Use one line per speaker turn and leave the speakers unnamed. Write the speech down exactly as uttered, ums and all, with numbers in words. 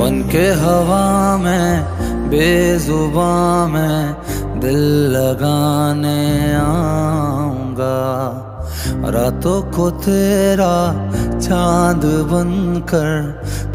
बन के हवा में बेजुबां में दिल लगाने आऊंगा। रातों को तेरा चांद बनकर